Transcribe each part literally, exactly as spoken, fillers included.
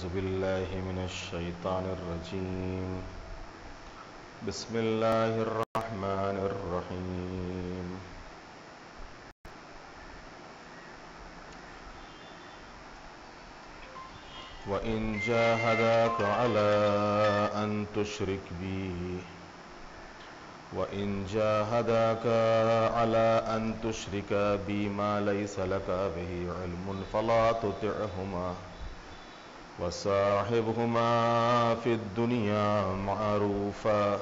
أعوذ بالله من الشيطان الرجيم بسم الله الرحمن الرحيم وإن جاهداك على أن تشرك بي وإن جاهداك على أن تشرك بي ما ليس لك به علم فلا تطعهما وصاحبهما في الدنيا معروفا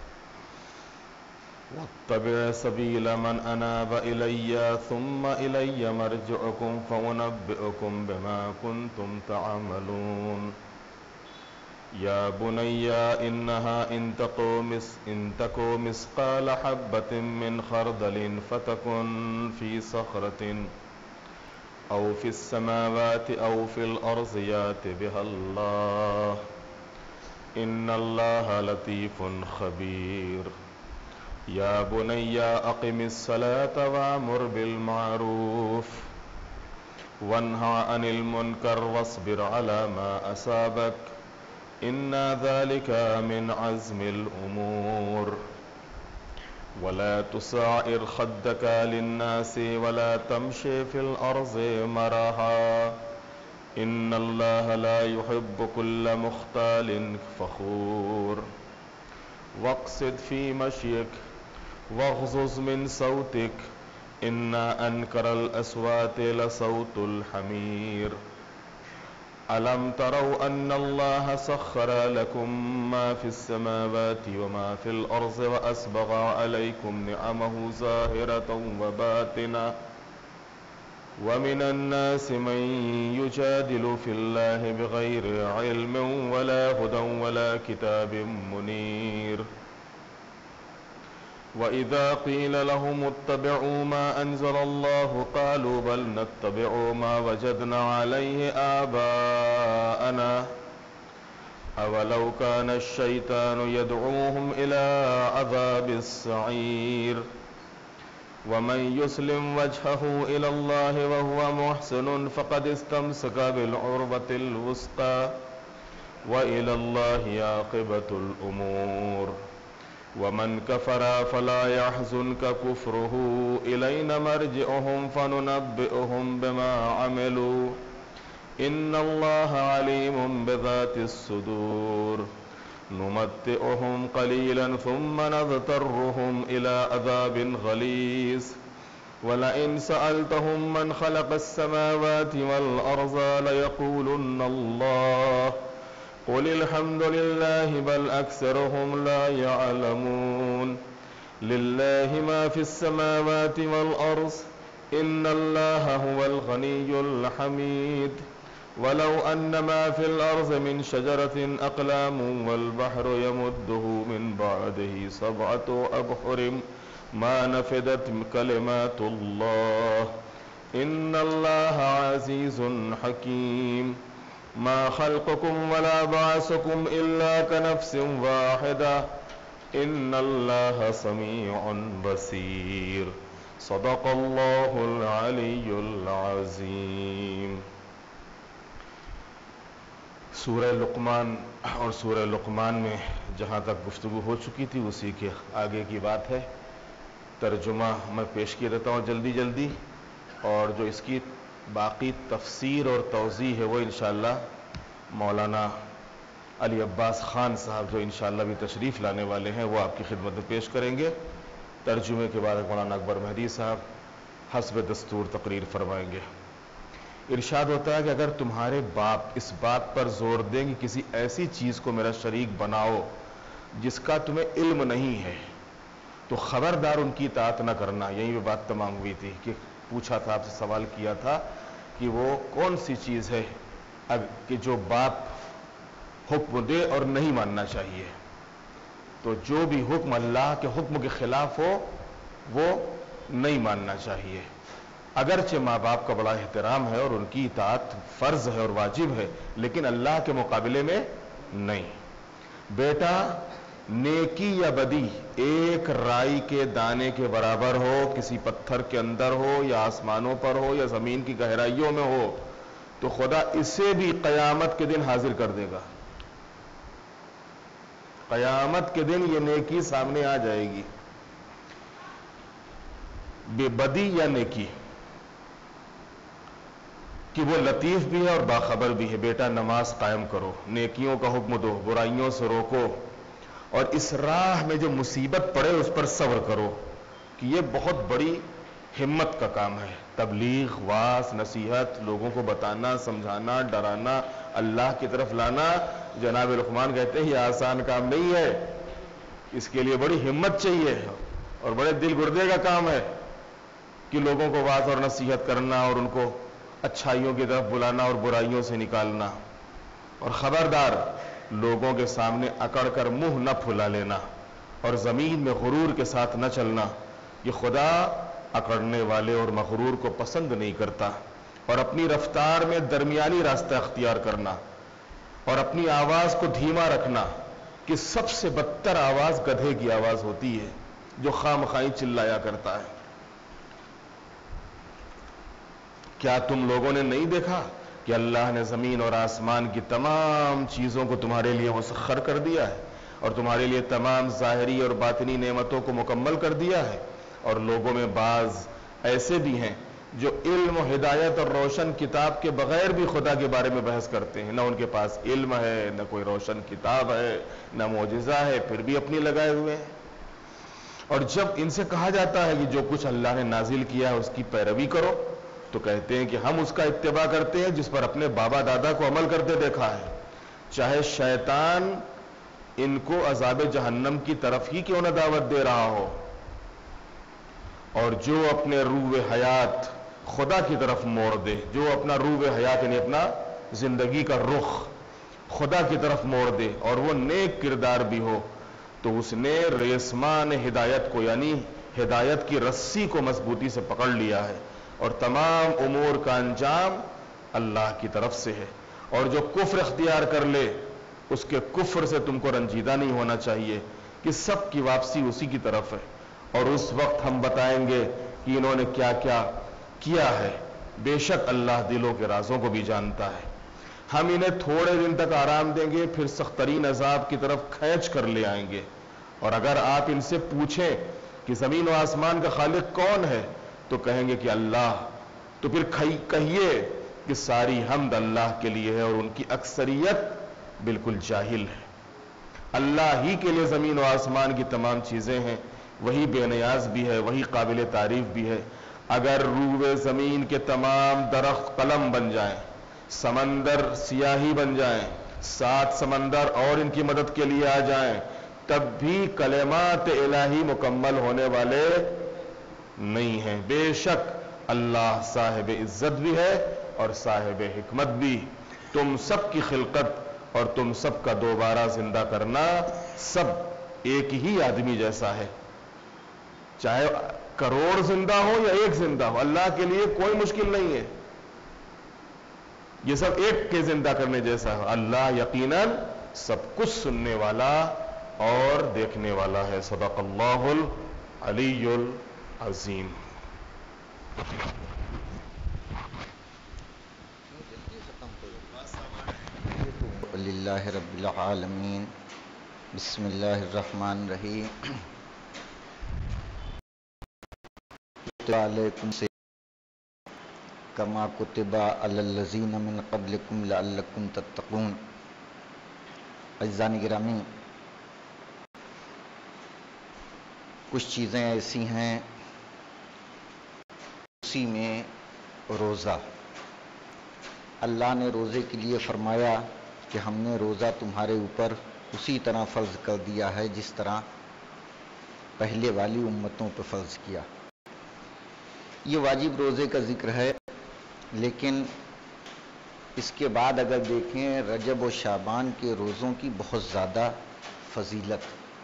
واتبع سبيل من أناب إلي ثم إلي مرجعكم فأنبئكم بما كنتم تعملون يا بني إنها إن تكو مثقال حبة من خردل فتكن في صخرة أو في السماوات أو في الأرض يأت بها الله إن الله لطيف خبير يا بني أقم الصلاة وأمر بالمعروف وانهى عن المنكر واصبر على ما أصابك إن ذلك من عزم الأمور ولا تصعر خدك للناس ولا تمشي في الأرض مرحا إن الله لا يحب كل مختال فخور واقصد في مشيك واغضض من صوتك إن أنكر الأصوات لصوت الحمير ألم تروا أن الله سخر لكم ما في السماوات وما في الأرض وأسبغ عليكم نعمه ظاهرة وباطنة ومن الناس من يجادل في الله بغير علم ولا هدى ولا كتاب منير وإذا قيل لهم اتبعوا ما أنزل الله قالوا بل نتبع ما وجدنا عليه آباءنا أولو كان الشيطان يدعوهم إلى عذاب السعير ومن يسلم وجهه إلى الله وهو محسن فقد استمسك بالعروة الوثقى وإلى الله عاقبة الأمور ومن كفر فلا يحزنك كفره إلينا مرجعهم فننبئهم بما عملوا إن الله عليم بذات الصدور نمتئهم قليلا ثم نضطرهم إلى عذاب غليظ ولئن سألتهم من خلق السماوات والأرض ليقولن الله قل الحمد لله بل أكثرهم لا يعلمون لله ما في السماوات والأرض إن الله هو الغني الحميد ولو أن ما في الأرض من شجرة أقلام والبحر يمده من بعده سبعة أبحر ما نفدت كلمات الله إن الله عزيز حكيم ما خلقكم ولا بعثكم إلا كنفس واحدة إن الله سميع بصير صدق الله العلی العظیم. سورہ لقمان اور سورہ لقمان میں جہاں تک گفتگو ہو چکی تھی اسی کے آگے کی بات ہے. ترجمہ میں پیش کیا دیتا ہوں جلدی جلدی، اور جو اس کی باقی تفسیر اور توضیح ہے وہ انشاءاللہ مولانا علی عباس خان صاحب جو انشاءاللہ بھی تشریف لانے والے ہیں وہ آپ کی خدمت میں پیش کریں گے. ترجمے کے بعد مولانا اکبر مہدی صاحب حسب دستور تقریر فرمائیں گے. ارشاد ہوتا ہے کہ اگر تمہارے باپ اس بات پر زور دیں کہ کسی ایسی چیز کو میرا شریک بناؤ جس کا تمہیں علم نہیں ہے تو خبردار ان کی اطاعت نہ کرنا. یہی وہ بات تمام ہوئی تھی کہ پوچھا تھا، آپ سے سوال کیا تھا کہ وہ کون سی چیز ہے کہ جو باپ حکم دے اور نہیں ماننا چاہیے. تو جو بھی حکم اللہ کے حکم کے خلاف ہو وہ نہیں ماننا چاہیے. اگرچہ ماں باپ کا بڑا احترام ہے اور ان کی اطاعت فرض ہے اور واجب ہے، لیکن اللہ کے مقابلے میں نہیں. بیٹا نیکی یا بدی ایک رائی کے دانے کے برابر ہو، کسی پتھر کے اندر ہو یا آسمانوں پر ہو یا زمین کی گہرائیوں میں ہو، تو خدا اسے بھی قیامت کے دن حاضر کر دے گا. قیامت کے دن یہ نیکی سامنے آ جائے گی، بے بدی یا نیکی، کہ وہ لطیف بھی ہے اور باخبر بھی ہے. بیٹا نماز قائم کرو، نیکیوں کا حکم دو، برائیوں سے روکو، اور اس راہ میں جو مصیبت پڑے اس پر صبر کرو. کہ یہ بہت بڑی ہمت کا کام ہے. تبلیغ، واعظ، نصیحت، لوگوں کو بتانا، سمجھانا، ڈرانا، اللہ کی طرف لانا، جناب لقمان کہتے ہیں یہ آسان کام نہیں ہے. اس کے لیے بڑی ہمت چاہیے اور بڑے دل گردے کا کام ہے کہ لوگوں کو واعظ اور نصیحت کرنا اور ان کو اچھائیوں کی طرف بلانا اور برائیوں سے نکالنا. اور خبردار لوگوں کے سامنے اکڑ کر منہ نہ پھلا لینا اور زمین میں غرور کے ساتھ نہ چلنا. یہ خدا اکڑنے والے اور مغرور کو پسند نہیں کرتا. اور اپنی رفتار میں درمیانی راستہ اختیار کرنا اور اپنی آواز کو دھیما رکھنا، کہ سب سے بدتر آواز گدھے کی آواز ہوتی ہے جو خام خواہی چلایا کرتا ہے. کیا تم لوگوں نے نہیں دیکھا کہ اللہ نے زمین اور آسمان کی تمام چیزوں کو تمہارے لیے مسخر کر دیا ہے اور تمہارے لیے تمام ظاہری اور باطنی نعمتوں کو مکمل کر دیا ہے؟ اور لوگوں میں بعض ایسے بھی ہیں جو علم و ہدایت اور روشن کتاب کے بغیر بھی خدا کے بارے میں بحث کرتے ہیں. نہ ان کے پاس علم ہے، نہ کوئی روشن کتاب ہے، نہ معجزہ ہے، پھر بھی اپنی لگائے ہوئے ہیں. اور جب ان سے کہا جاتا ہے کہ جو کچھ اللہ نے نازل کیا ہے اس کی پیروی کرو، تو کہتے ہیں کہ ہم اس کا اتباع کرتے ہیں جس پر اپنے بابا دادا کو عمل کرتے دیکھا ہے، چاہے شیطان ان کو عذاب جہنم کی طرف ہی کیوں نہ دعوت دے رہا ہو. اور جو اپنے روح حیات خدا کی طرف موڑ دے، جو اپنا روح حیات یعنی اپنا زندگی کا رخ خدا کی طرف موڑ دے اور وہ نیک کردار بھی ہو، تو اس نے ریسمان ہدایت کو یعنی ہدایت کی رسی کو مضبوطی سے پکڑ لیا ہے اور تمام امور کا انجام اللہ کی طرف سے ہے. اور جو کفر اختیار کر لے اس کے کفر سے تم کو رنجیدہ نہیں ہونا چاہیے کہ سب کی واپسی اسی کی طرف ہے. اور اس وقت ہم بتائیں گے کہ انہوں نے کیا کیا کیا ہے. بے شک اللہ دلوں کے رازوں کو بھی جانتا ہے. ہم انہیں تھوڑے دن تک آرام دیں گے، پھر سخت ترین عذاب کی طرف کھینچ کر لے آئیں گے. اور اگر آپ ان سے پوچھیں کہ زمین و آسمان کا خالق کون ہے تو کہیں گے کہ اللہ. تو پھر کہیے کہ ساری حمد اللہ کے لیے ہے اور ان کی اکثریت بالکل جاہل ہے. اللہ ہی کے لیے زمین و آسمان کی تمام چیزیں ہیں، وہی بے نیاز بھی ہے، وہی قابل تعریف بھی ہے. اگر روئے زمین کے تمام درخت قلم بن جائیں، سمندر سیاہی بن جائیں، سات سمندر اور ان کی مدد کے لیے آ جائیں، تب بھی کلمات الہی مکمل ہونے والے نہیں ہیں. بے شک اللہ صاحب عزت بھی ہے اور صاحب حکمت بھی. تم سب کی خلقت اور تم سب کا دوبارہ زندہ کرنا سب ایک ہی آدمی جیسا ہے. چاہے کروڑ زندہ ہو یا ایک زندہ ہو، اللہ کے لیے کوئی مشکل نہیں ہے. یہ سب ایک کے زندہ کرنے جیسا ہے. اللہ یقیناً سب کچھ سننے والا اور دیکھنے والا ہے. صدق اللہ العلی العظیم. للہ رب العالمین. بسم اللہ الرحمن الرحیم. علیکم سے کما کتب علی الذین من قبلکم لعلکم تتقون. عزیزان گرامی، کچھ چیزیں ایسی ہیں اسی میں روزہ. اللہ نے روزے کے لیے فرمایا کہ ہم نے روزہ تمہارے اوپر اسی طرح فرض کر دیا ہے جس طرح پہلے والی امتوں پہ فرض کیا. یہ واجب روزے کا ذکر ہے، لیکن اس کے بعد اگر دیکھیں رجب و شعبان کے روزوں کی بہت زیادہ فضیلت.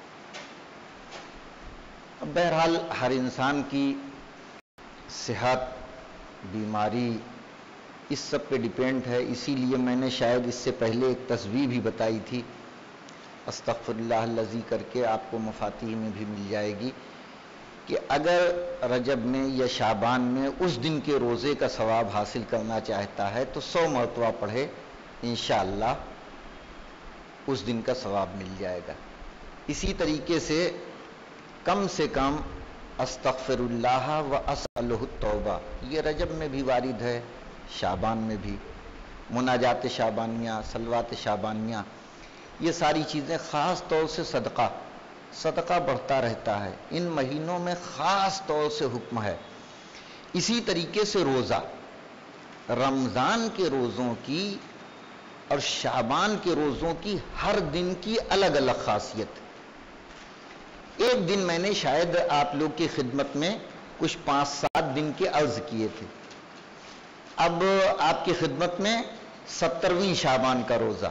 اب بہرحال ہر انسان کی صحت، بیماری اس سب پہ ڈیپینڈ ہے. اسی لیے میں نے شاید اس سے پہلے ایک تصویر بھی بتائی تھی، استغفر اللہ الذی کر کے آپ کو مفاتیح میں بھی مل جائے گی، کہ اگر رجب میں یا شعبان میں اس دن کے روزے کا ثواب حاصل کرنا چاہتا ہے تو سو مرتبہ پڑھے، انشاءاللہ اس دن کا ثواب مل جائے گا۔ اسی طریقے سے کم سے کم استغفر اللہ و اسألہ التوبہ، یہ رجب میں بھی وارد ہے، شعبان میں بھی، مناجات شعبانیہ، صلوات شعبانیہ، یہ ساری چیزیں، خاص طور سے صدقہ صدقہ بڑھتا رہتا ہے، ان مہینوں میں خاص طور سے حکم ہے۔ اسی طریقے سے روزہ، رمضان کے روزوں کی اور شعبان کے روزوں کی ہر دن کی الگ الگ خاصیت۔ ایک دن میں نے شاید آپ لوگ کی خدمت میں کچھ پانچ سات دن کے عرض کیے تھے، اب آپ کی خدمت میں سترویں شعبان کا روزہ۔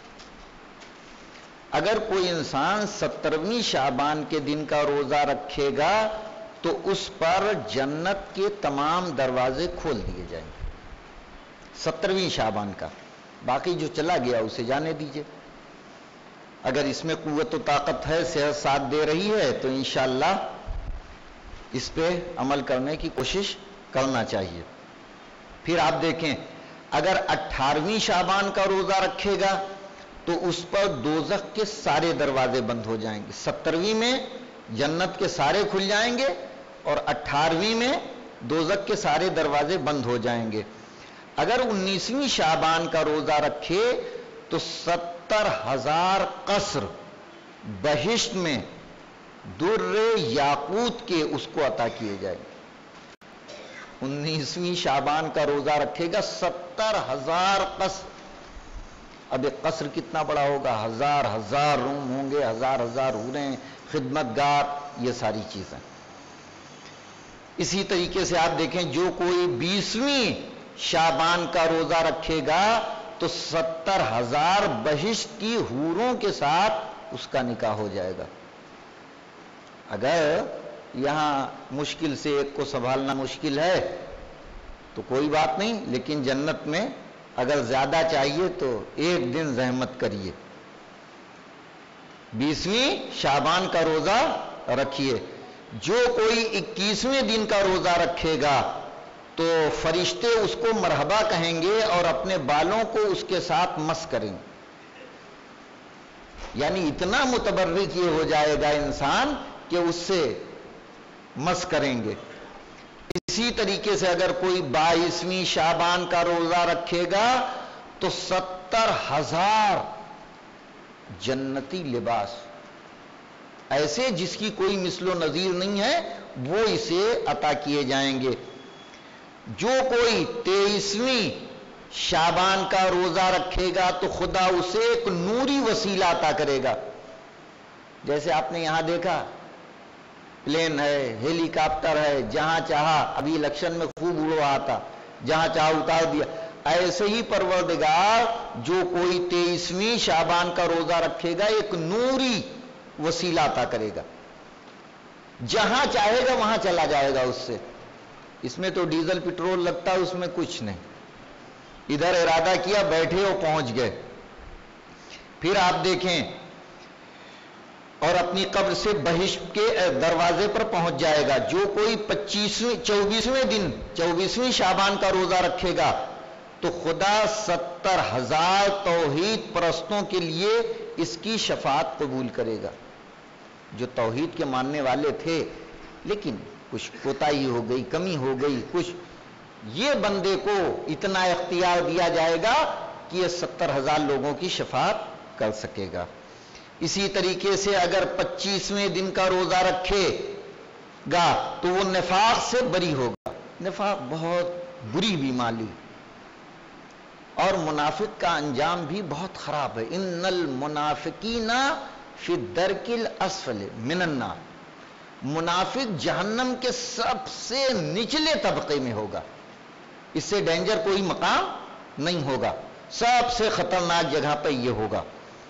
اگر کوئی انسان سترویں شعبان کے دن کا روزہ رکھے گا تو اس پر جنت کے تمام دروازے کھول دیے جائیں گے، سترویں شعبان کا۔ باقی جو چلا گیا اسے جانے دیجئے، اگر اس میں قوت و طاقت ہے، صحت ساتھ دے رہی ہے تو انشاءاللہ اس پہ عمل کرنے کی کوشش کرنا چاہیے۔ پھر آپ دیکھیں، اگر اٹھارہویں شعبان کا روزہ رکھے گا تو اس پر دوزخ کے سارے دروازے بند ہو جائیں گے۔ سترویں میں جنت کے سارے کھل جائیں گے اور اٹھارہویں میں دوزخ کے سارے دروازے بند ہو جائیں گے۔ اگر انیسویں شعبان کا روزہ رکھے تو ستر ہزار قصر بہشت میں در یاقوت کے اس کو عطا کیے جائیں گے۔ انیسویں شعبان کا روزہ رکھے گا، ستر ہزار قصر۔ اب ایک قصر کتنا بڑا ہوگا، ہزار ہزار روم ہوں گے، ہزار ہزار حوریں، خدمت گار، یہ ساری چیزیں۔ اسی طریقے سے آپ دیکھیں، جو کوئی بیسویں شعبان کا روزہ رکھے گا تو ستر ہزار بہشت کی حوروں کے ساتھ اس کا نکاح ہو جائے گا۔ اگر یہاں مشکل سے ایک کو سنبھالنا مشکل ہے تو کوئی بات نہیں، لیکن جنت میں اگر زیادہ چاہیے تو ایک دن زحمت کریے، بیسویں شعبان کا روزہ رکھیے۔ جو کوئی اکیسویں دن کا روزہ رکھے گا تو فرشتے اس کو مرحبا کہیں گے اور اپنے بالوں کو اس کے ساتھ مس کریں گے، یعنی اتنا متبرک یہ ہو جائے گا انسان کہ اس سے مس کریں گے۔ اسی طریقے سے اگر کوئی بائیسویں شعبان کا روزہ رکھے گا تو ستر ہزار جنتی لباس ایسے جس کی کوئی مثل و نظیر نہیں ہے وہ اسے عطا کیے جائیں گے۔ جو کوئی تیئیسویں شعبان کا روزہ رکھے گا تو خدا اسے ایک نوری وسیلہ عطا کرے گا۔ جیسے آپ نے یہاں دیکھا پلین ہے، ہیلی کاپٹر ہے، جہاں چاہا، ابھی الیکشن میں خوب اڑ رہا تھا، جہاں چاہا اتار دیا۔ ایسے ہی پروردگار جو کوئی تیئیسویں شعبان کا روزہ رکھے گا ایک نوری وسیلہ عطا کرے گا، جہاں چاہے گا وہاں چلا جائے گا اس سے۔ اس میں تو ڈیزل پٹرول لگتا ہے، اس میں کچھ نہیں، ادھر ارادہ کیا بیٹھے اور پہنچ گئے۔ پھر آپ دیکھیں، اور اپنی قبر سے بہشت کے دروازے پر پہنچ جائے گا۔ جو کوئی پچیسویں چوبیسویں دن چوبیسویں شعبان کا روزہ رکھے گا تو خدا ستر ہزار توحید پرستوں کے لیے اس کی شفاعت قبول کرے گا، جو توحید کے ماننے والے تھے لیکن کچھ کوتاہی ہو گئی، کمی ہو گئی کچھ، یہ بندے کو اتنا اختیار دیا جائے گا کہ یہ ستر ہزار لوگوں کی شفاعت کر سکے گا۔ اسی طریقے سے اگر پچیسویں دن کا روزہ رکھے گا تو وہ نفاق سے بری ہوگا۔ نفاق بہت بری بیماری اور منافق کا انجام بھی بہت خراب ہے۔ ان المنافقین فی الدرک الاسفل من النار، منافق جہنم کے سب سے نچلے طبقے میں ہوگا، اس سے ڈینجر کوئی مقام نہیں ہوگا، سب سے خطرناک جگہ پہ یہ ہوگا۔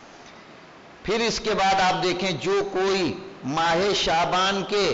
پھر اس کے بعد آپ دیکھیں، جو کوئی ماہ شعبان کے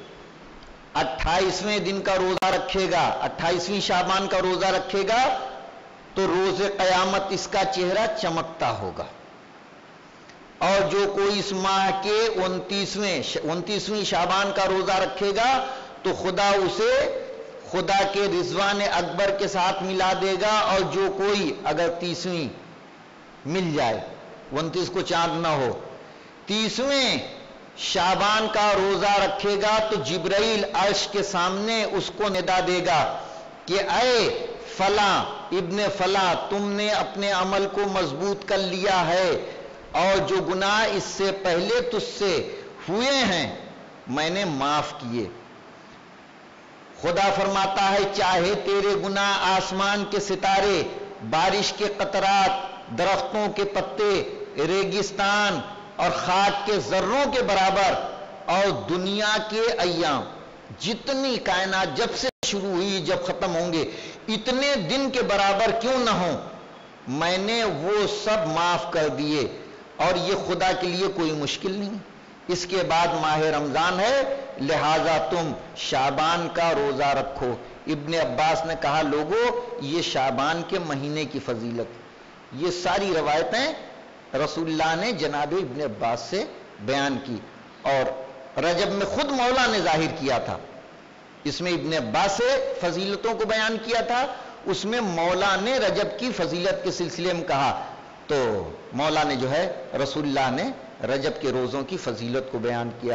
اٹھائیسویں دن کا روزہ رکھے گا، اٹھائیسویں شعبان کا روزہ رکھے گا تو روز قیامت اس کا چہرہ چمکتا ہوگا، اور جو کوئی اس ماہ کے انتیسویں انتیسویں شعبان کا روزہ رکھے گا تو خدا اسے خدا کے رضوان اکبر کے ساتھ ملا دے گا، اور جو کوئی اگر تیسویں مل جائے، انتیس کو چاند نہ ہو، تیسویں شعبان کا روزہ رکھے گا تو جبرائیل عرش کے سامنے اس کو ندا دے گا کہ اے فلاں ابن فلاں، تم نے اپنے عمل کو مضبوط کر لیا ہے، اور جو گناہ اس سے پہلے تجھ سے ہوئے ہیں میں نے معاف کیے۔ خدا فرماتا ہے چاہے تیرے گناہ آسمان کے ستارے، بارش کے قطرات، درختوں کے پتے، ریگستان اور خاک کے ذروں کے برابر، اور دنیا کے ایام، جتنی کائنات جب سے شروع ہوئی جب ختم ہوں گے، اتنے دن کے برابر کیوں نہ ہوں، میں نے وہ سب معاف کر دیے، اور یہ خدا کے لیے کوئی مشکل نہیں۔ اس کے بعد ماہ رمضان ہے، لہذا تم شعبان کا روزہ رکھو۔ ابن عباس نے کہا لوگو یہ شعبان کے مہینے کی فضیلت، یہ ساری روایتیں رسول اللہ نے جناب ابن عباس سے بیان کی، اور رجب میں خود مولا نے ظاہر کیا تھا، اس میں ابن عباس سے فضیلتوں کو بیان کیا تھا، اس میں مولا نے رجب کی فضیلت کے سلسلے میں کہا، تو مولا نے جو ہے رسول اللہ نے رجب کے روزوں کی فضیلت کو بیان کیا۔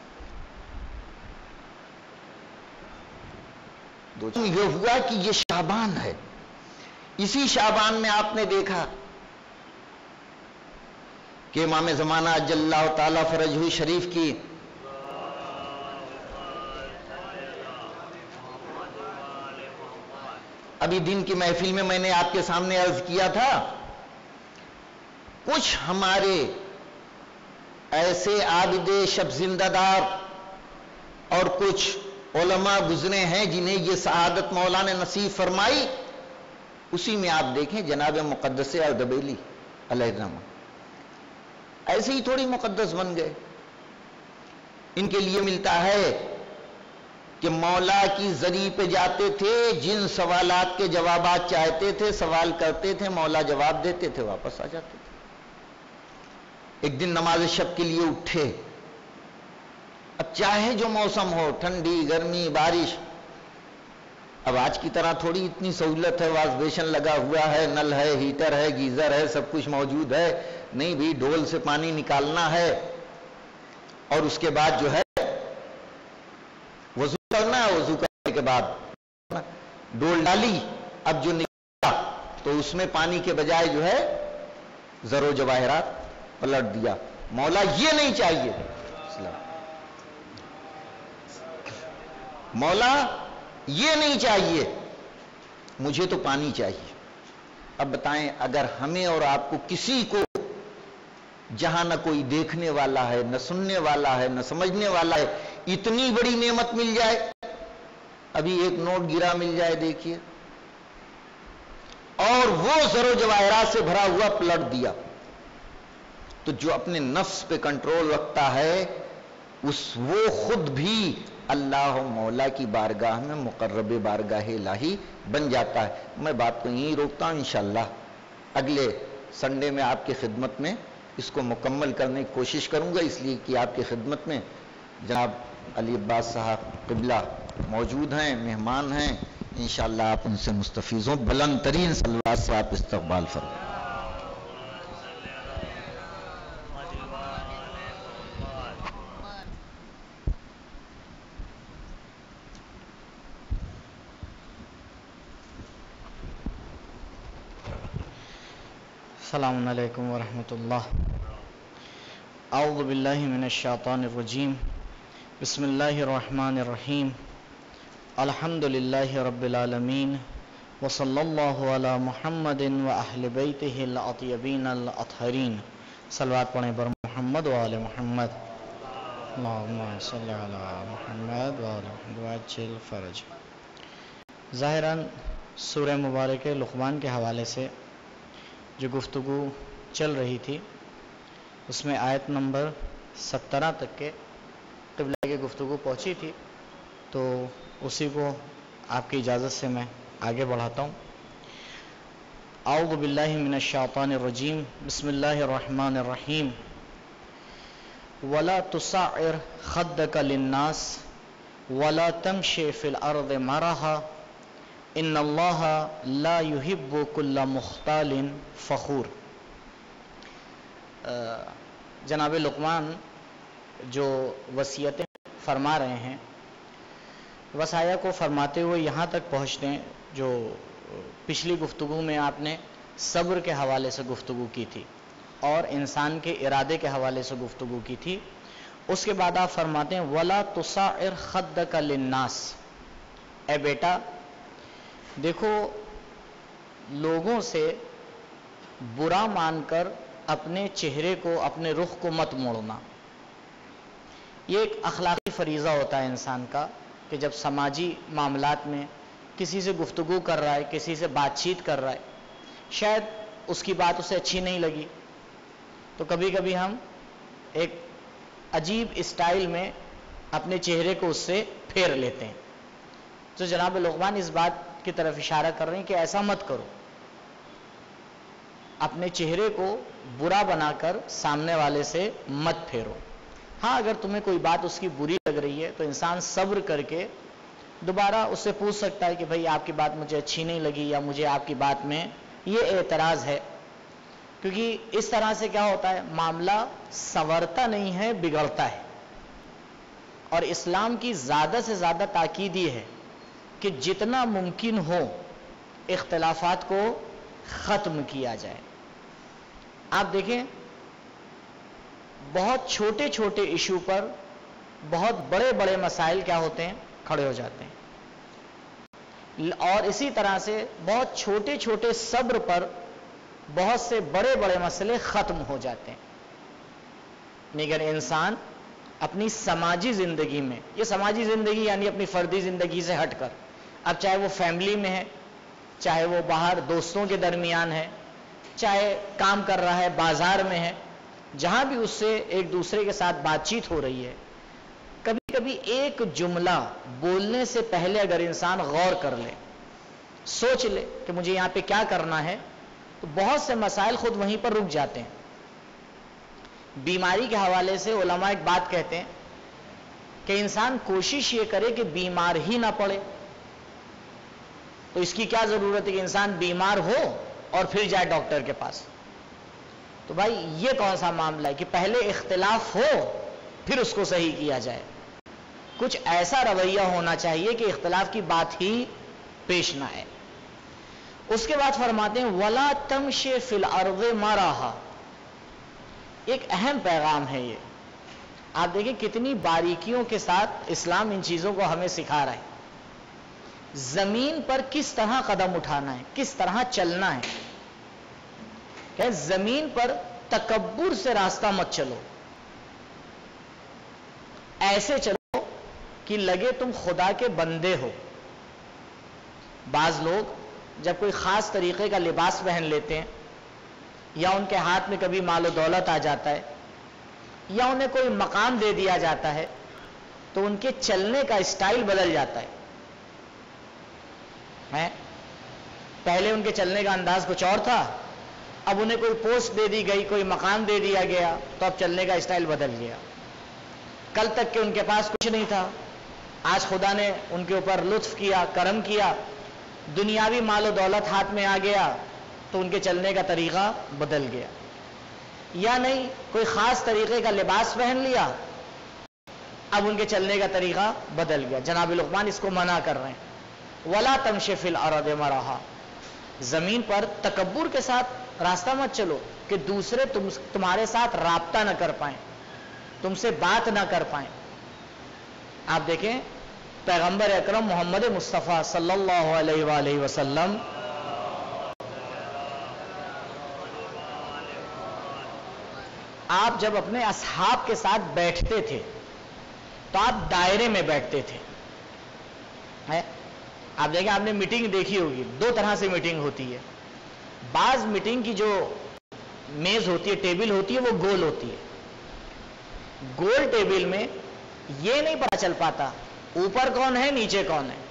یہ ہوا کہ یہ شعبان ہے، اسی شعبان میں آپ نے دیکھا کہ امام زمانہ اجل اللہ تعالی فرجہ شریف کی ابھی دن کی محفل میں میں نے آپ کے سامنے عرض کیا تھا، کچھ ہمارے ایسے عابد شب زندہ دار اور کچھ علماء گزرے ہیں جنہیں یہ سعادت مولا نے نصیب فرمائی، اسی میں آپ دیکھیں جناب مقدس اردبیلی علیہ الرحمہ ایسے ہی تھوڑی مقدس بن گئے۔ ان کے لیے ملتا ہے کہ مولا کی زری پہ جاتے تھے، جن سوالات کے جوابات چاہتے تھے سوال کرتے تھے، مولا جواب دیتے تھے، واپس آ جاتے تھے۔ ایک دن نماز شب کے لیے اٹھے، اب چاہے جو موسم ہو، ٹھنڈی گرمی بارش، اب آج کی طرح تھوڑی اتنی سہولت ہے، واش بیسن لگا ہوا ہے، نل ہے، ہیٹر ہے، گیزر ہے، سب کچھ موجود ہے، نہیں بھی ڈول سے پانی نکالنا ہے اور اس کے بعد جو ہے وضو کرنا ہے، وضو کرنے کے بعد ڈول ڈالی، اب جو نکالا تو اس میں پانی کے بجائے جو ہے زر و جواہرات پلٹ دیا۔ مولا یہ نہیں چاہیے، مولا یہ نہیں چاہیے، مجھے تو پانی چاہیے۔ اب بتائیں اگر ہمیں اور آپ کو کسی کو جہاں نہ کوئی دیکھنے والا ہے، نہ سننے والا ہے، نہ سمجھنے والا ہے، اتنی بڑی نعمت مل جائے، ابھی ایک نوٹ گرا مل جائے دیکھیے، اور وہ زر و جواہرات سے بھرا ہوا پلٹ دیا، تو جو اپنے نفس پہ کنٹرول رکھتا ہے اس وہ خود بھی اللہ مولا کی بارگاہ میں مقرب بارگاہ الہی بن جاتا ہے۔ میں بات کو یہیں روکتا ہوں، انشاءاللہ اگلے سنڈے میں آپ کی خدمت میں اس کو مکمل کرنے کی کوشش کروں گا، اس لیے کہ آپ کی خدمت میں جناب علی عباس صاحب قبلہ موجود ہیں، مہمان ہیں، انشاءاللہ آپ ان سے مستفیض ہوں۔ بلند ترین صلوات سے آپ استقبال فرمائیں۔ السلام علیکم ورحمۃ اللہ۔ اعوذ باللہ من الشیطان الرجیم، بسم اللہ الرحمن الرحیم، الحمد للہ رب العالمین، وصلی اللہ علی محمد و اہل بیتہ الاطیبین الاطہرین۔ صلوات پڑھیں پر محمد و آل محمد۔ اللہم صلی علی محمد و آل محمد وعجل فرج۔ ظاہراً سورہ مبارک لقمان کے حوالے سے جو گفتگو چل رہی تھی اس میں آیت نمبر سترہ تک کے قبلہ کی گفتگو پہنچی تھی، تو اسی کو آپ کی اجازت سے میں آگے بڑھاتا ہوں۔ اعوذ باللہ من الشیطان الرجیم، بسم اللہ الرحمن الرحیم، ولا تصعر خدك للناس ولا تمشي في الارض مرحا ان اللہ لا يحب كل مختال فخور. جناب لقمان جو وصیتیں فرما رہے ہیں، وصایا کو فرماتے ہوئے یہاں تک پہنچتے ہیں جو پچھلی گفتگو میں آپ نے صبر کے حوالے سے گفتگو کی تھی اور انسان کے ارادے کے حوالے سے گفتگو کی تھی. اس کے بعد آپ فرماتے ہیں وَلَا تُصَعِّرْ خَدَّكَ لِلنَّاسِ، اے بیٹا دیکھو لوگوں سے برا مان کر اپنے چہرے کو، اپنے رخ کو مت موڑنا. یہ ایک اخلاقی فریضہ ہوتا ہے انسان کا کہ جب سماجی معاملات میں کسی سے گفتگو کر رہا ہے، کسی سے بات چیت کر رہا ہے، شاید اس کی بات اسے اچھی نہیں لگی تو کبھی کبھی ہم ایک عجیب اسٹائل میں اپنے چہرے کو اس سے پھیر لیتے ہیں. تو جناب لقمان اس بات کی طرف اشارہ کر رہے ہیں کہ ایسا مت کرو، اپنے چہرے کو برا بنا کر سامنے والے سے مت پھیرو. ہاں اگر تمہیں کوئی بات اس کی بری لگ رہی ہے تو انسان صبر کر کے دوبارہ اس سے پوچھ سکتا ہے کہ بھئی آپ کی بات مجھے اچھی نہیں لگی یا مجھے آپ کی بات میں یہ اعتراض ہے، کیونکہ اس طرح سے کیا ہوتا ہے معاملہ سنورتا نہیں ہے، بگڑتا ہے. اور اسلام کی زیادہ سے زیادہ تاکید یہ ہے کہ جتنا ممکن ہو اختلافات کو ختم کیا جائے. آپ دیکھیں بہت چھوٹے چھوٹے ایشو پر بہت بڑے بڑے مسائل کیا ہوتے ہیں، کھڑے ہو جاتے ہیں، اور اسی طرح سے بہت چھوٹے چھوٹے صبر پر بہت سے بڑے بڑے مسئلے ختم ہو جاتے ہیں. مگر انسان اپنی سماجی زندگی میں، یہ سماجی زندگی یعنی اپنی فردی زندگی سے ہٹ کر، اب چاہے وہ فیملی میں ہے، چاہے وہ باہر دوستوں کے درمیان ہے، چاہے کام کر رہا ہے بازار میں ہے، جہاں بھی اس سے ایک دوسرے کے ساتھ بات چیت ہو رہی ہے، کبھی کبھی ایک جملہ بولنے سے پہلے اگر انسان غور کر لے، سوچ لے کہ مجھے یہاں پہ کیا کرنا ہے، تو بہت سے مسائل خود وہیں پر رک جاتے ہیں. بیماری کے حوالے سے علماء ایک بات کہتے ہیں کہ انسان کوشش یہ کرے کہ بیمار ہی نہ پڑے. تو اس کی کیا ضرورت ہے کہ انسان بیمار ہو اور پھر جائے ڈاکٹر کے پاس؟ تو بھائی یہ کون سا معاملہ ہے کہ پہلے اختلاف ہو پھر اس کو صحیح کیا جائے؟ کچھ ایسا رویہ ہونا چاہیے کہ اختلاف کی بات ہی پیش نہ آئے. اس کے بعد فرماتے ہیں وَلَا تَمْشِ فِي الْأَرْضِ مَرَحًا. ایک اہم پیغام ہے یہ. آپ دیکھیں کتنی باریکیوں کے ساتھ اسلام ان چیزوں کو ہمیں سکھا رہا ہے. زمین پر کس طرح قدم اٹھانا ہے، کس طرح چلنا ہے. کہ زمین پر تکبر سے راستہ مت چلو، ایسے چلو کہ لگے تم خدا کے بندے ہو. بعض لوگ جب کوئی خاص طریقے کا لباس پہن لیتے ہیں یا ان کے ہاتھ میں کبھی مال و دولت آ جاتا ہے یا انہیں کوئی مقام دے دیا جاتا ہے تو ان کے چلنے کا اسٹائل بدل جاتا ہے. ہے پہلے ان کے چلنے کا انداز کچھ اور تھا، اب انہیں کوئی پوسٹ دے دی گئی، کوئی مقام دے دیا گیا تو اب چلنے کا اسٹائل بدل گیا. کل تک کہ ان کے پاس کچھ نہیں تھا، آج خدا نے ان کے اوپر لطف کیا، کرم کیا، دنیاوی مال و دولت ہاتھ میں آ گیا تو ان کے چلنے کا طریقہ بدل گیا. یا نہیں کوئی خاص طریقے کا لباس پہن لیا، اب ان کے چلنے کا طریقہ بدل گیا. جناب لقمان اس کو منع کر رہے ہیں وَلَا تَمْشِ فِي الْأَرْضِ مَرَحًا. زمین پر تکبر کے ساتھ راستہ مت چلو کہ دوسرے تم تمہارے ساتھ رابطہ نہ کر پائیں، تم سے بات نہ کر پائیں. آپ دیکھیں پیغمبر اکرم محمد مصطفیٰ صلی اللہ علیہ وآلہ وسلم آپ جب اپنے اصحاب کے ساتھ بیٹھتے تھے تو آپ دائرے میں بیٹھتے تھے. آپ دیکھیں، آپ نے میٹنگ دیکھی ہوگی، دو طرح سے میٹنگ ہوتی ہے. بعض میٹنگ کی جو میز ہوتی ہے، ٹیبل ہوتی ہے، وہ گول ہوتی ہے. گول ٹیبل میں یہ نہیں پتا چل پاتا اوپر کون ہے نیچے کون ہے.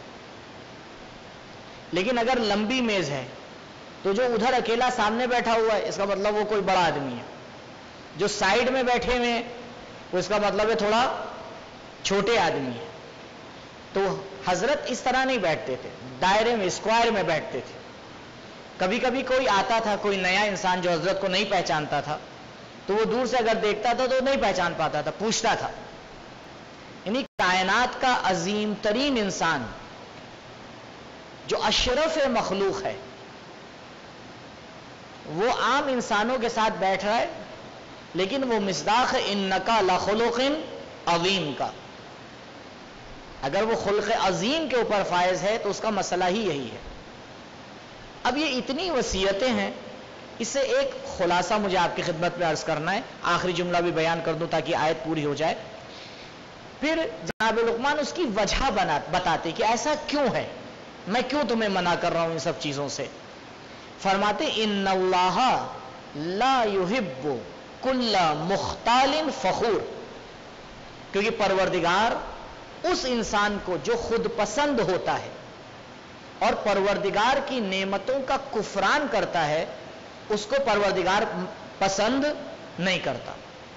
لیکن اگر لمبی میز ہے تو جو ادھر اکیلا سامنے بیٹھا ہوا ہے اس کا مطلب وہ کوئی بڑا آدمی ہے، جو سائیڈ میں بیٹھے ہوئے وہ اس کا مطلب ہے تھوڑا چھوٹے آدمی ہے. تو حضرت اس طرح نہیں بیٹھتے تھے، دائرے میں اسکوائر میں بیٹھتے تھے. کبھی کبھی کوئی آتا تھا، کوئی نیا انسان جو حضرت کو نہیں پہچانتا تھا، تو وہ دور سے اگر دیکھتا تھا تو نہیں پہچان پاتا تھا، پوچھتا تھا. یعنی کائنات کا عظیم ترین انسان جو اشرف مخلوق ہے، وہ عام انسانوں کے ساتھ بیٹھ رہا ہے، لیکن وہ مصداق انکا لخلق عظیم کا. اگر وہ خلق عظیم کے اوپر فائز ہے تو اس کا مسئلہ ہی یہی ہے. اب یہ اتنی وصیتیں ہیں، اس سے ایک خلاصہ مجھے آپ کی خدمت میں عرض کرنا ہے، آخری جملہ بھی بیان کر دوں تاکہ آیت پوری ہو جائے. پھر جناب لقمان اس کی وجہ بنا بتاتے کہ ایسا کیوں ہے، میں کیوں تمہیں منع کر رہا ہوں ان سب چیزوں سے. فرماتے ان اللہ لا یحب کل مختال فخور، کیونکہ پروردگار اس انسان کو جو خود پسند ہوتا ہے اور پروردگار کی نعمتوں کا کفران کرتا ہے، اس کو پروردگار پسند نہیں کرتا.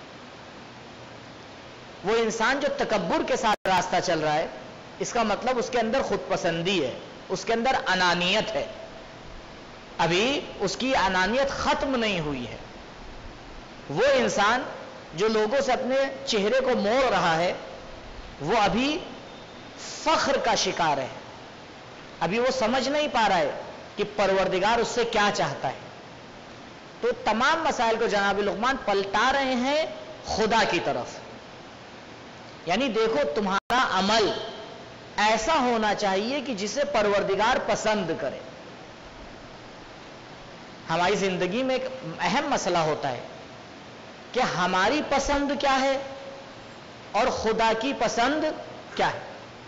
وہ انسان جو تکبر کے ساتھ راستہ چل رہا ہے، اس کا مطلب اس کے اندر خود پسندی ہے، اس کے اندر انانیت ہے. ابھی اس کی انانیت ختم نہیں ہوئی ہے. وہ انسان جو لوگوں سے اپنے چہرے کو موڑ رہا ہے، وہ ابھی فخر کا شکار ہے. ابھی وہ سمجھ نہیں پا رہا ہے کہ پروردگار اس سے کیا چاہتا ہے. تو تمام مسائل کو جناب لقمان پلٹا رہے ہیں خدا کی طرف. یعنی دیکھو تمہارا عمل ایسا ہونا چاہیے کہ جسے پروردگار پسند کرے. ہماری زندگی میں ایک اہم مسئلہ ہوتا ہے کہ ہماری پسند کیا ہے اور خدا کی پسند کیا ہے.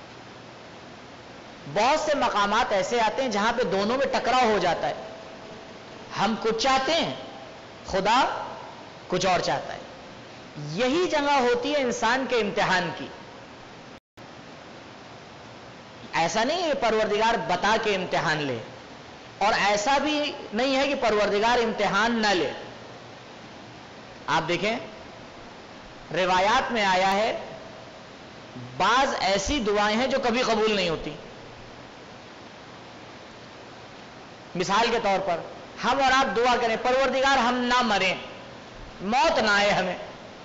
بہت سے مقامات ایسے آتے ہیں جہاں پہ دونوں میں ٹکراؤ ہو جاتا ہے. ہم کچھ چاہتے ہیں، خدا کچھ اور چاہتا ہے. یہی جگہ ہوتی ہے انسان کے امتحان کی. ایسا نہیں ہے کہ پروردگار بتا کے امتحان لے، اور ایسا بھی نہیں ہے کہ پروردگار امتحان نہ لے. آپ دیکھیں روایات میں آیا ہے بعض ایسی دعائیں ہیں جو کبھی قبول نہیں ہوتی. مثال کے طور پر ہم اور آپ دعا کریں پروردگار ہم نہ مریں، موت نہ آئے ہمیں،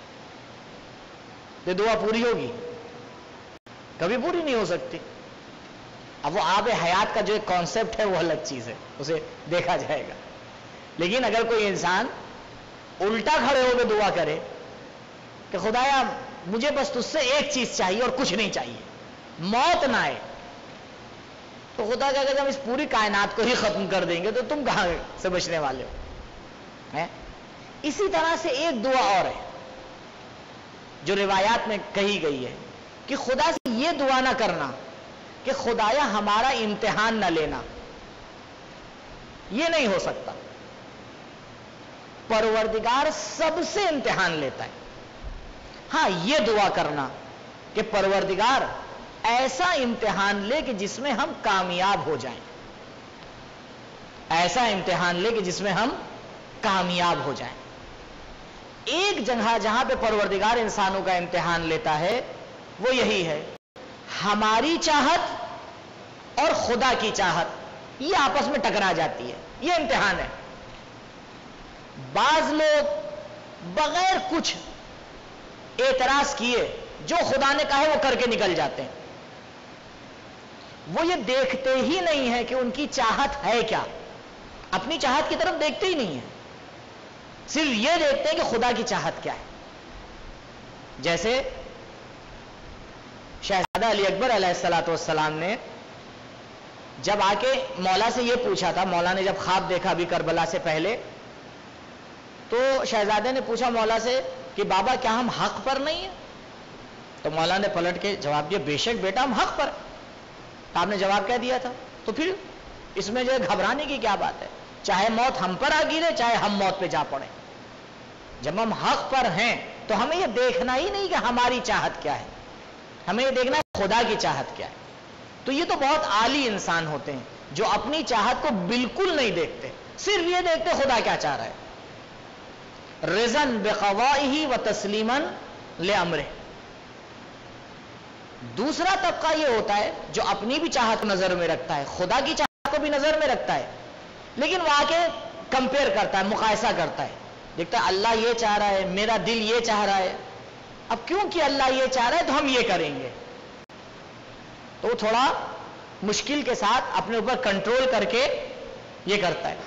یہ دعا پوری ہوگی؟ کبھی پوری نہیں ہو سکتی. اب وہ آب حیات کا جو ایک کانسیپٹ ہے وہ الگ چیز ہے، اسے دیکھا جائے گا. لیکن اگر کوئی انسان الٹا کھڑے ہو کے دعا کرے کہ خدایا مجھے بس تجھ سے ایک چیز چاہیے اور کچھ نہیں چاہیے، موت نہ آئے، تو خدا کہے گا جب اس پوری کائنات کو ہی ختم کر دیں گے تو تم کہاں سے بچنے والے ہو. اسی طرح سے ایک دعا اور ہے جو روایات میں کہی گئی ہے کہ خدا سے یہ دعا نہ کرنا کہ خدایا ہمارا امتحان نہ لینا. یہ نہیں ہو سکتا. پروردگار سب سے امتحان لیتا ہے. ہاں یہ دعا کرنا کہ پروردگار ایسا امتحان لے کہ جس میں ہم کامیاب ہو جائیں، ایسا امتحان لے کہ جس میں ہم کامیاب ہو جائیں. ایک جگہ جہاں پہ پروردگار انسانوں کا امتحان لیتا ہے وہ یہی ہے، ہماری چاہت اور خدا کی چاہت یہ آپس میں ٹکرا جاتی ہے. یہ امتحان ہے. بعض لوگ بغیر کچھ اعتراض کیے جو خدا نے کہا ہے وہ کر کے نکل جاتے ہیں. وہ یہ دیکھتے ہی نہیں ہے کہ ان کی چاہت ہے کیا، اپنی چاہت کی طرف دیکھتے ہی نہیں ہے، صرف یہ دیکھتے ہیں کہ خدا کی چاہت کیا ہے. جیسے شہزادہ علی اکبر علیہ الصلوۃ والسلام نے جب آ کے مولا سے یہ پوچھا تھا، مولا نے جب خواب دیکھا ابھی کربلا سے پہلے، تو شہزادے نے پوچھا مولا سے کہ بابا کیا ہم حق پر نہیں ہیں؟ تو مولا نے پلٹ کے جواب دیا بے شک بیٹا ہم حق پر. آپ نے جواب کہہ دیا تھا. تو پھر اس میں جو ہے گھبرانے کی کیا بات ہے؟ چاہے موت ہم پر آ گرے چاہے ہم موت پہ جا پڑے، جب ہم حق پر ہیں تو ہمیں یہ دیکھنا ہی نہیں کہ ہماری چاہت کیا ہے، ہمیں یہ دیکھنا ہے خدا کی چاہت کیا ہے. تو یہ تو بہت عالی انسان ہوتے ہیں جو اپنی چاہت کو بالکل نہیں دیکھتے، صرف یہ دیکھتے خدا کیا چاہ رہا ہے. رضن بقضائہ و تسلیما لے امرے. دوسرا طبقہ یہ ہوتا ہے جو اپنی بھی چاہت نظر میں رکھتا ہے, خدا کی چاہت کو بھی نظر میں رکھتا ہے, لیکن وہ آ کے کمپیئر کرتا ہے, مقایسہ کرتا ہے, دیکھتا ہے اللہ یہ چاہ رہا ہے, میرا دل یہ چاہ رہا ہے, اب کیونکہ اللہ یہ چاہ رہا ہے تو ہم یہ کریں گے. تو وہ تھوڑا مشکل کے ساتھ اپنے اوپر کنٹرول کر کے یہ کرتا ہے.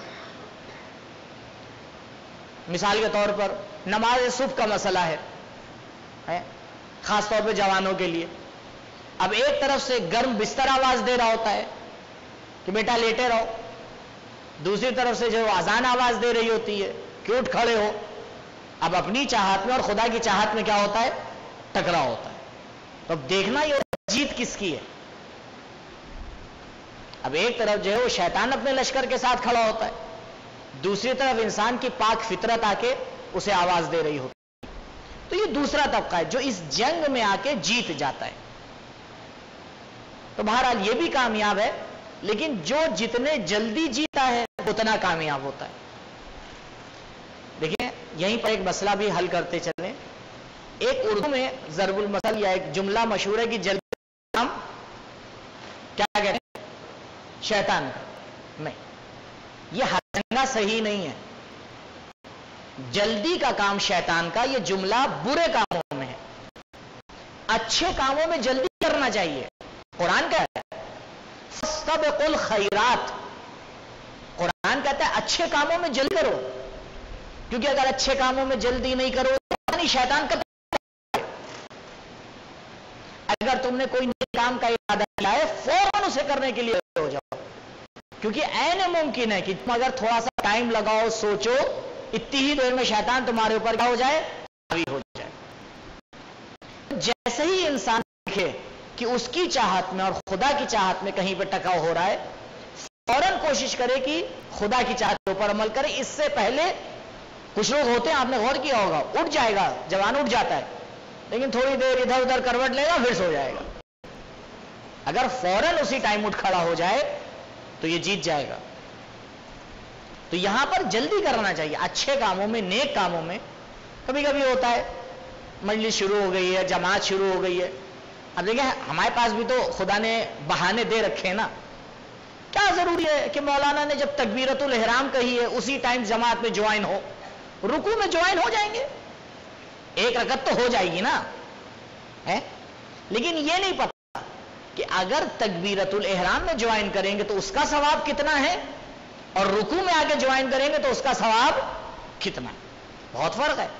مثال کے طور پر نماز صبح کا مسئلہ ہے, خاص طور پہ جوانوں کے لیے. اب ایک طرف سے گرم بستر آواز دے رہا ہوتا ہے کہ بیٹا لیٹے رہو, دوسری طرف سے جو اذان آواز دے رہی ہوتی ہے کہ اٹھ کھڑے ہو. اب اپنی چاہت میں اور خدا کی چاہت میں کیا ہوتا ہے, ٹکراؤ ہوتا ہے. تو اب دیکھنا یہ جیت کس کی ہے. اب ایک طرف جو ہے وہ شیطان اپنے لشکر کے ساتھ کھڑا ہوتا ہے, دوسری طرف انسان کی پاک فطرت آ کے اسے آواز دے رہی ہوتی ہے. تو یہ دوسرا طبقہ ہے جو اس جنگ میں آ کے جیت جاتا ہے. تو بہرحال یہ بھی کامیاب ہے, لیکن جو جتنے جلدی جیتا ہے اتنا کامیاب ہوتا ہے. دیکھیں یہیں پر ایک مسئلہ بھی حل کرتے چلیں. ایک اردو میں ضرب المثل یا ایک جملہ مشہور ہے کہ جلدی کام کیا کہتے ہیں, شیطان کا. نہیں, یہ ہر جگہ صحیح نہیں ہے. جلدی کا کام شیطان کا, یہ جملہ برے کاموں میں ہے. اچھے کاموں میں جلدی کرنا چاہیے. قرآن کہتا ہے فاستبقوا الخیرات, قرآن کہتا ہے اچھے کاموں میں جلدی کرو, کیونکہ اگر اچھے کاموں میں جلدی نہیں کرو تو شیطان کا. اگر تم نے کوئی نیک کام کا ارادہ کیا ہے فوراً اسے کرنے کے لیے ہو جاؤ, کیونکہ عین ممکن ہے کہ تم اگر تھوڑا سا ٹائم لگاؤ, سوچو, اتنی ہی دیر میں شیطان تمہارے اوپر کیا ہو جائے, حاوی ہو جائے. جیسے ہی انسان دیکھے کہ اس کی چاہت میں اور خدا کی چاہت میں کہیں پہ ٹکاؤ ہو رہا ہے, فوراً کوشش کرے کہ خدا کی چاہت کے اوپر عمل کرے. اس سے پہلے کچھ لوگ ہوتے ہیں, آپ نے غور کیا ہوگا, اٹھ جائے گا, جوان اٹھ جاتا ہے, لیکن تھوڑی دیر ادھر ادھر کروٹ لے گا پھر سو جائے گا. اگر فوراً اسی ٹائم اٹھ کھڑا ہو جائے تو یہ جیت جائے گا. تو یہاں پر جلدی کرنا چاہیے اچھے کاموں میں, نیک کاموں میں. کبھی کبھی ہوتا ہے مجلس شروع ہو گئی ہے, جماعت شروع ہو گئی ہے. اب دیکھیں ہمارے پاس بھی تو خدا نے بہانے دے رکھے ہیں نا. کیا ضروری ہے کہ مولانا نے جب تکبیرت الاحرام کہی ہے اسی ٹائم جماعت میں جوائن ہو, رکوع میں جوائن ہو جائیں گے, ایک رکعت تو ہو جائے گی نا ہے. لیکن یہ نہیں پتا کہ اگر تکبیرت الاحرام میں جوائن کریں گے تو اس کا ثواب کتنا ہے, اور رکوع میں آ کے جوائن کریں گے تو اس کا ثواب کتنا ہے. بہت فرق ہے.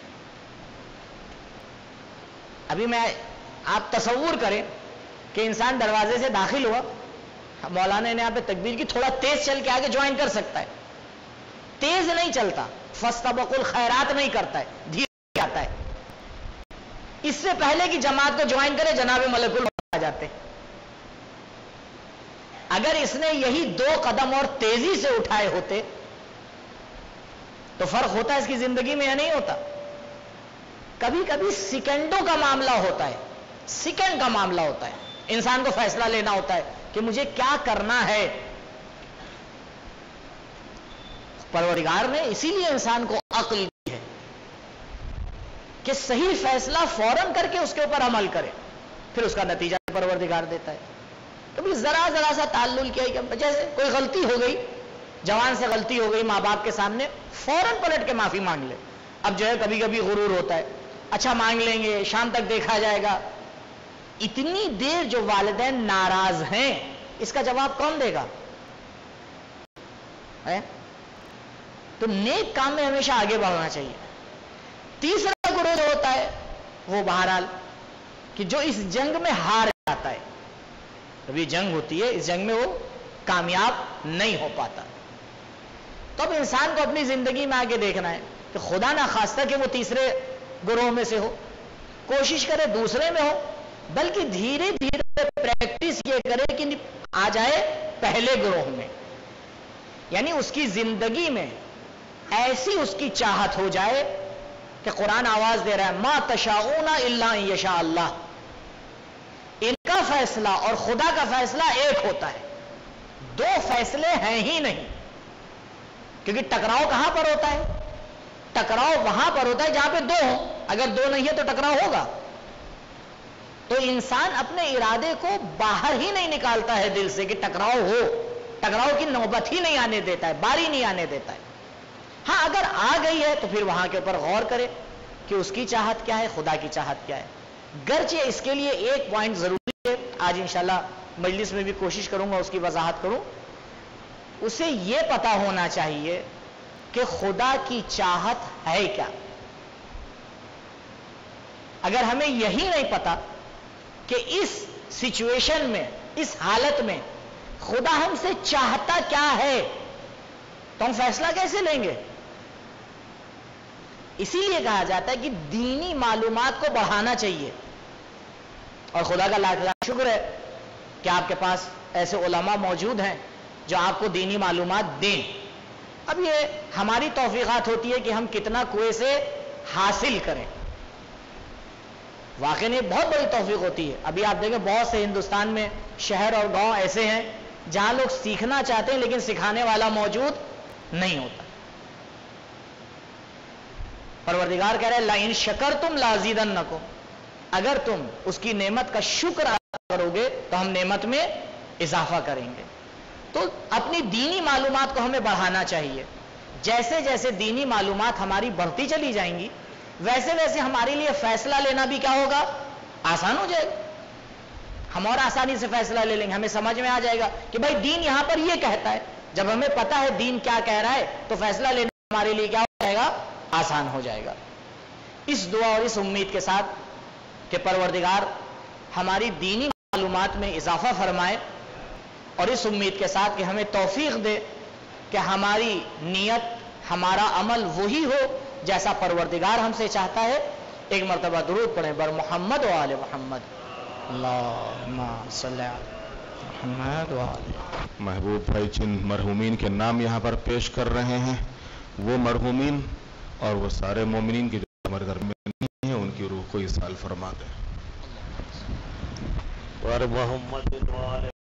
ابھی میں آپ تصور کریں کہ انسان دروازے سے داخل ہوا, مولانا نے یہاں پہ تکبیر کی, تھوڑا تیز چل کے آگے جوائن کر سکتا ہے, تیز نہیں چلتا, فاستبقوا الخیرات نہیں کرتا ہے, دھیرے آتا ہے. اس سے پہلے کہ جماعت کو جوائن کرے جناب ملک الموت آ جاتے. اگر اس نے یہی دو قدم اور تیزی سے اٹھائے ہوتے تو فرق ہوتا ہے اس کی زندگی میں یا نہیں ہوتا. کبھی کبھی سیکنڈوں کا معاملہ ہوتا ہے, سیکنڈ کا معاملہ ہوتا ہے, انسان کو فیصلہ لینا ہوتا ہے کہ مجھے کیا کرنا ہے. پروردگار نے اسی لیے انسان کو عقل دی ہے کہ صحیح فیصلہ فوراً کر کے اس کے اوپر عمل کرے, پھر اس کا نتیجہ پروردگار دیتا ہے. کبھی ذرا ذرا سا تعلل کیا, جیسے کوئی غلطی ہو گئی, جوان سے غلطی ہو گئی ماں باپ کے سامنے, فوراً پلٹ کے معافی مانگ لے. اب جو ہے کبھی کبھی غرور ہوتا ہے, اچھا مانگ لیں گے, شام تک دیکھا جائے گا. اتنی دیر جو والدین ناراض ہیں اس کا جواب کون دے گا؟ تو نیک کام میں ہمیشہ آگے بڑھنا چاہیے. تیسرا گروہ جو ہوتا ہے وہ بہرحال کہ جو اس جنگ میں ہار جاتا ہے. ابھی جنگ ہوتی ہے, اس جنگ میں وہ کامیاب نہیں ہو پاتا. تو اب انسان کو اپنی زندگی میں آگے دیکھنا ہے کہ خدا نہ خواستہ کہ وہ تیسرے گروہ میں سے ہو, کوشش کرے دوسرے میں ہو, بلکہ دھیرے دھیرے پریکٹس یہ کرے کہ آ جائے پہلے گروہ میں. یعنی اس کی زندگی میں ایسی اس کی چاہت ہو جائے کہ قرآن آواز دے رہا ہے ما تشاؤون الا ان یشاء اللہ. ان کا فیصلہ اور خدا کا فیصلہ ایک ہوتا ہے, دو فیصلے ہیں ہی نہیں. کیونکہ ٹکراؤ کہاں پر ہوتا ہے؟ ٹکراؤ وہاں پر ہوتا ہے جہاں پہ دو ہوں. اگر دو نہیں ہے تو ٹکراؤ ہوگا. تو انسان اپنے ارادے کو باہر ہی نہیں نکالتا ہے دل سے کہ ٹکراؤ ہو، ٹکراؤ کی نوبت ہی نہیں آنے دیتا ہے، باری نہیں آنے دیتا ہے. ہاں اگر آ گئی ہے تو پھر وہاں کے اوپر غور کرے کہ اس کی چاہت کیا ہے، خدا کی چاہت کیا ہے. گرچہ اس کے لیے ایک پوائنٹ ضروری ہے، آج انشاءاللہ مجلس میں بھی کوشش کروں گا اس کی وضاحت کروں. اسے یہ پتا ہونا چاہیے کہ خدا کی چاہت ہے کیا. اگر ہمیں یہی نہیں پتا کہ اس سچویشن میں، اس حالت میں خدا ہم سے چاہتا کیا ہے، تو ہم فیصلہ کیسے لیں گے؟ اسی لیے کہا جاتا ہے کہ دینی معلومات کو بڑھانا چاہیے. اور خدا کا لاکھ لاکھ شکر ہے کہ آپ کے پاس ایسے علماء موجود ہیں جو آپ کو دینی معلومات دیں. اب یہ ہماری توفیقات ہوتی ہے کہ ہم کتنا کنویں سے حاصل کریں. واقعی یہ بہت بڑی توفیق ہوتی ہے. ابھی آپ دیکھیں بہت سے ہندوستان میں شہر اور گاؤں ایسے ہیں جہاں لوگ سیکھنا چاہتے ہیں لیکن سکھانے والا موجود نہیں ہوتا. پروردگار کہہ رہے ہیں لَإِن شَكَرْتُمْ لَأَزِيدَنَّكُمْ، اگر تم اس کی نعمت کا شکر ادا کرو گے تو ہم نعمت میں اضافہ کریں گے. تو اپنی دینی معلومات کو ہمیں بڑھانا چاہیے. جیسے جیسے دینی معلومات ہماری بڑھتی چلی جائیں گی ویسے ویسے ہمارے لیے فیصلہ لینا بھی کیا ہوگا، آسان ہو جائے گا. ہم اور آسانی سے فیصلہ لے لیں گے، ہمیں سمجھ میں آ جائے گا کہ بھائی دین یہاں پر یہ کہتا ہے. جب ہمیں پتا ہے دین کیا کہہ رہا ہے تو فیصلہ لینا ہمارے لیے کیا ہو جائے گا، آسان ہو جائے گا. اس دعا اور اس امید کے ساتھ کہ پروردگار ہماری دینی معلومات میں اضافہ فرمائے، اور اس امید کے ساتھ کہ ہمیں توفیق دے کہ ہماری نیت، ہمارا عمل وہی ہو جیسا پروردگار ہم سے چاہتا ہے. ایک مرتبہ درود پڑھیں بر محمد و آل محمد. اللہم صلی علی محمد و آل. محبوب بھائی جن مرحومین کے نام یہاں پر پیش کر رہے ہیں وہ مرحومین اور وہ سارے مومنین کے جو ہمارے گھر میں نہیں ہیں ان کی روح کو اصال فرما دیں. اور محمد